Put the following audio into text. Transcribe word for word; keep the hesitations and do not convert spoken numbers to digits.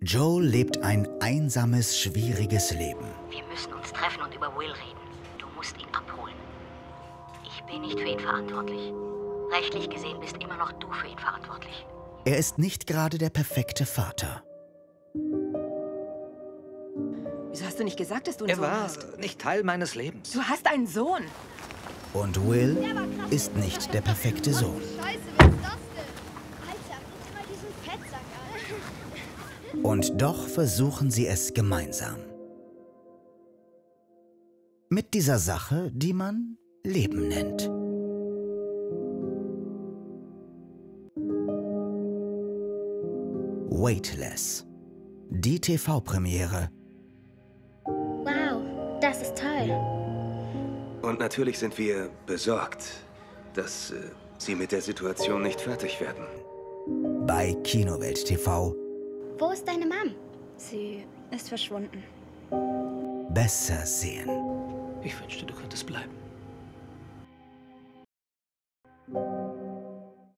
Joel lebt ein einsames, schwieriges Leben. Wir müssen uns treffen und über Will reden. Du musst ihn abholen. Ich bin nicht für ihn verantwortlich. Rechtlich gesehen bist immer noch du für ihn verantwortlich. Er ist nicht gerade der perfekte Vater. Wieso hast du nicht gesagt, dass du einen Er Sohn war hast? nicht Teil meines Lebens. Du hast einen Sohn. Und Will ist nicht der perfekte Sohn. Scheiße, wer ist das denn? Alter, guck mal diesen Fettsack an. Und doch versuchen sie es gemeinsam. Mit dieser Sache, die man Leben nennt. Weightless. Die T V-Premiere. Wow, das ist toll. Und natürlich sind wir besorgt, dass äh, Sie mit der Situation nicht fertig werden. Bei Kinowelt T V. Wo ist deine Mom? Sie ist verschwunden. Besser sehen. Ich wünschte, du könntest bleiben.